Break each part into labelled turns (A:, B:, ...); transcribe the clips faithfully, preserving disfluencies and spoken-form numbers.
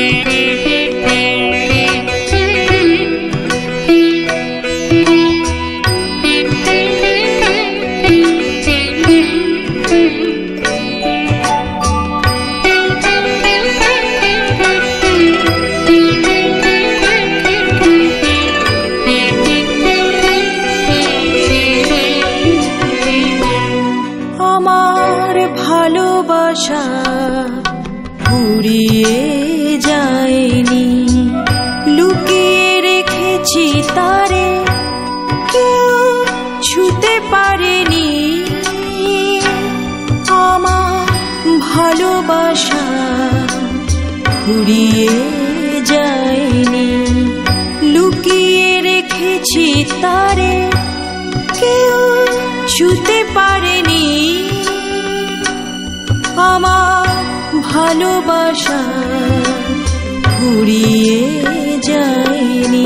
A: ভালোবাসা ফুরিয়ে যায়নি, লুকিয়ে রেখেছি তারে, কেউ ছুতে পারেনি। আমার ভালোবাসা ফুরিয়ে যায়নি, লুকিয়ে রেখেছি তারে, কেউ ছুতে পারেনি। আমার ভালোবাসা ফুরিয়ে যায়নি।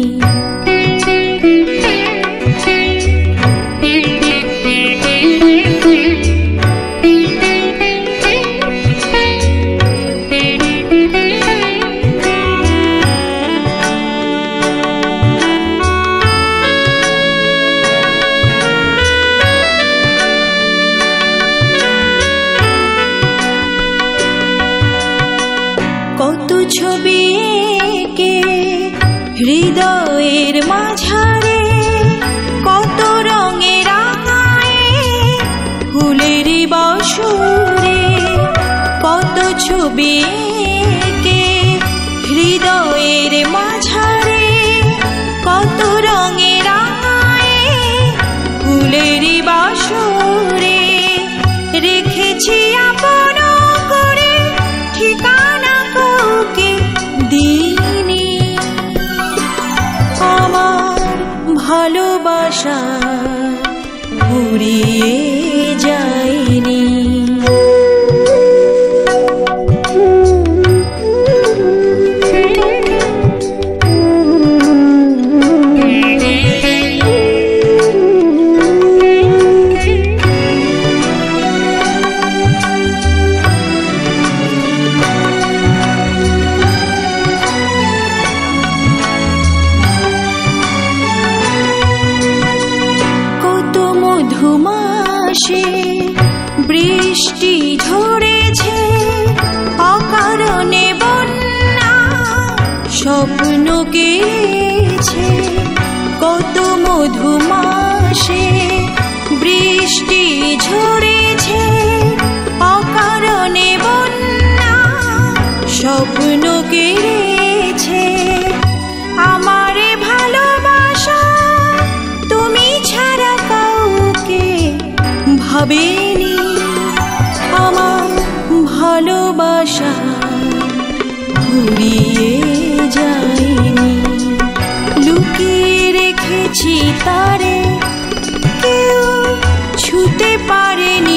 A: কত ছবি এঁকে হৃদয়ের মাঝারে, কত রঙে রাঙায় ফুলের বাসরে, কত ছবি এঁকে হৃদয়ের মাঝারে, কত রঙে রাঙায় ফুলের বাসরে, রেখেছি আপন করে ঠিকানা কাউকে দিইনি। আমার ভালোবাসা ফুরিয়ে যায়নি। মধুমাসে বৃষ্টি ঝরেছে, অকারণে বন্যা স্বপ্ন কেড়েছে। কত মধুমাসে বৃষ্টি ঝরেছে, অকারণে বন্যা স্বপ্ন কেড়েছে। আমার ভালোবাসা তুমি ছাড়া ভাবেনি। আমার ভালোবাসা ফুরিয়ে যায়নি, লুকিয়ে রেখেছি তারে, কেউ ছুতে পারেনি।